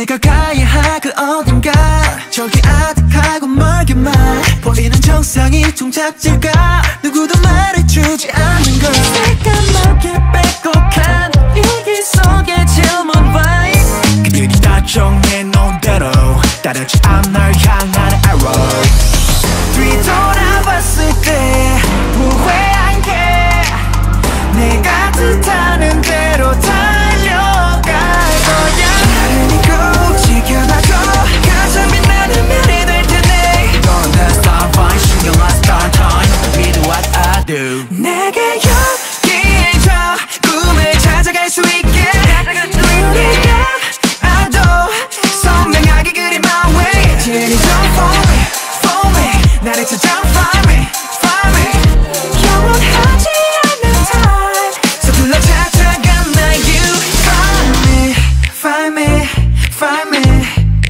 내가 가야 할 그 어딘가 저기 아득하고 멀게만 보이는 정상이 종착지가 누구도 말해주지 않는 걸 새까맣게 빼곡한 일기 속의 질문 vibe 그들이 다 정해놓은 대로 따르지 않 널 향하는 arrow 뒤돌아봤을 때 후회한 게 내가 뜻하는 대로 달려갈 거야 나를 믿고 지켜봐줘 가장 빛나는 별이 될 테네 넌 내 star fine 신경 안 star time 믿어 what I do 내게 여기에서 꿈을 찾아갈 수 있게 우리가 아도 선명하게 그린 my way Jenny don't fall me, fall me 나를 찾아 find me, find me 영원하지 않는 time 서둘러 찾아간 나 you find me, find me, find me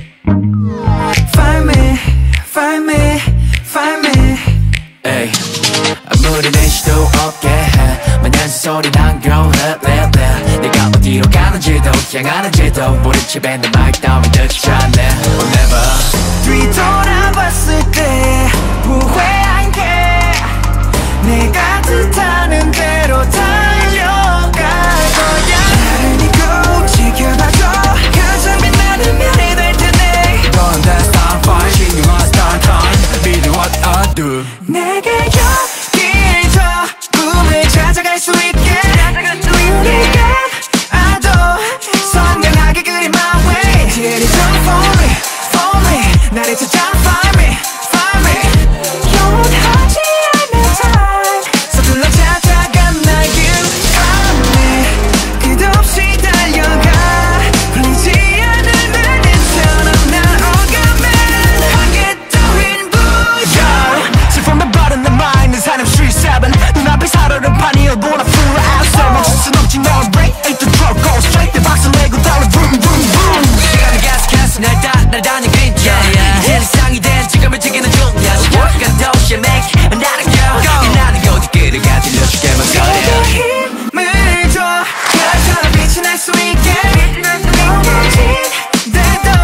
Find me, find me, find me Ay, 아무리 내쉬도 없게 해 마냥 소리 난 girl 내가 어디로 가는지도 향하는지도 모른 채 밴드 마이크 따윈 듣지 않네 Oh never 뒤돌아봤을 때 후회한 게 내가 뜻하는 대로 달려갈 거야 나를 믿고 지켜봐줘 가장 빛나는 별이 될 테네 넌 내 star fine 신경 안 star time 믿어 what I do 내게 여기에서 꿈을 찾아갈 수 있게 우리가 아도 선명하게 그린 my way Jenny don't fall me, fall me 나를 찾아 find me, find me 영원하지 않는 time 서둘러 찾아간 나 you find me 끝없이 달려가 풀리지 않을 말처럼 날 오가면 한계 따윈 부여 See from the bottom of mine 내 삶 street 7 눈앞에 살얼음 판이어 보나 full outside 멈출 순 없지 넌 break ain't the drug go straight 내 박수 내고 달려 vroom vroom vroom 시간을 계속해서 날 따라다니 그림자 이제 이상이 된 지금을 즐기는 중이야 시작한 도시에 make another go 나는 어디 끌어가 들려줄게만 거려 힘을 줘 별처럼 빛이 날 수 있게 넘어진데도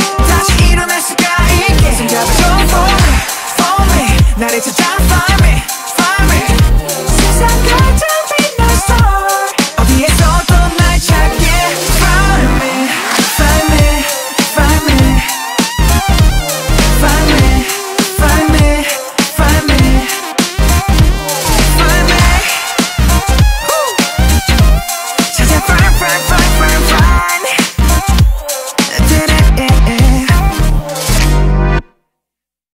다시 일어날 수가 있게 손잡아줘 for me, for me 나를 찾아 find me